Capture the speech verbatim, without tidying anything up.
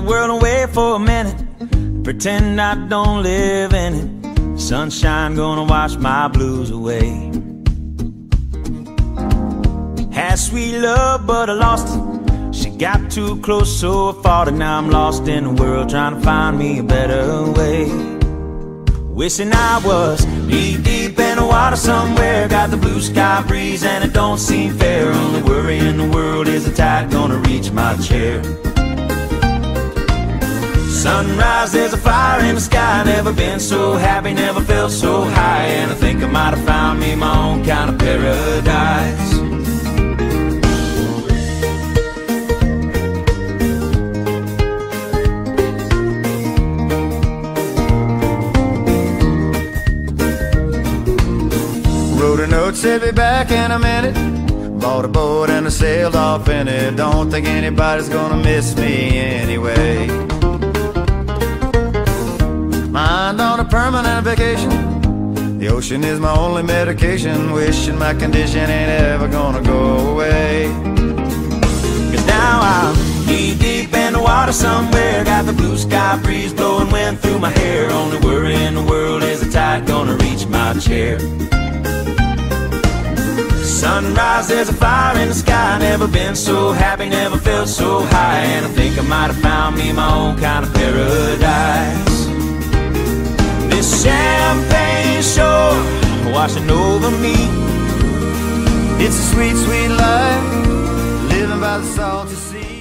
the world away for a minute, pretend I don't live in it. Sunshine gonna wash my blues away. Had sweet love but I lost it. She got too close so I fought it. Now I'm lost in the world trying to find me a better way. Wishing I was knee deep in the water somewhere. Got the blue sky breeze and it don't seem fair. Only worry in the world is the tide gonna reach my chair. Sunrise, there's a fire in the sky. Never been so happy, never felt so high. And I think I might have found me my own kind of paradise. Wrote a note, said be back in a minute. Bought a boat and I sailed off in it. Don't think anybody's gonna miss me anyway. Mind on a permanent vacation. The ocean is my only medication. Wishing my condition ain't ever gonna go away. Cause now I'm knee deep in the water somewhere. Got the blue sky breeze blowing wind through my hair. Only worry in the world is the tide gonna reach my chair. Sunrise, there's a fire in the sky. Never been so happy, never felt so high. And I think I might have found me my own kind of paradise. This champagne shore washing over me. It's a sweet, sweet life, living by the salty sea.